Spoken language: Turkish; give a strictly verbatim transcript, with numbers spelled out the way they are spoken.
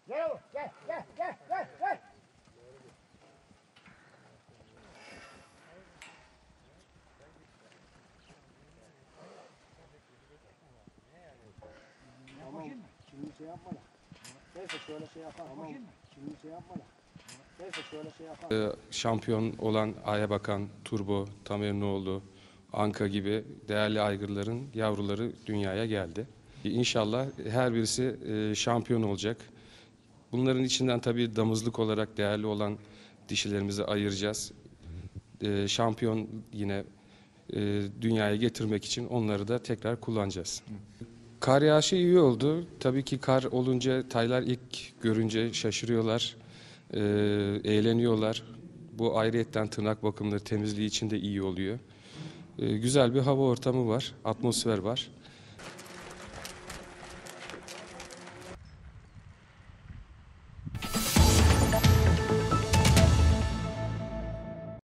Gel oğlum, gel, gel, gel, gel, gel. Tamam. Şimdi şey yapma da. Neyse şöyle şey yapalım. Tamam. Şimdi şey yapma da. Neyse şöyle şey yapalım. Ee, Şampiyon olan Ayabakan, Turbo, Tamerinoğlu, Anka gibi değerli aygırların yavruları dünyaya geldi. İnşallah her birisi e, şampiyon olacak. Bunların içinden tabii damızlık olarak değerli olan dişilerimizi ayıracağız. E, Şampiyon yine e, dünyaya getirmek için onları da tekrar kullanacağız. Kar yağışı iyi oldu. Tabii ki kar olunca taylar ilk görünce şaşırıyorlar, e, eğleniyorlar. Bu ayrıyetten tırnak bakımları, temizliği için de iyi oluyor. E, güzel bir hava ortamı var, atmosfer var.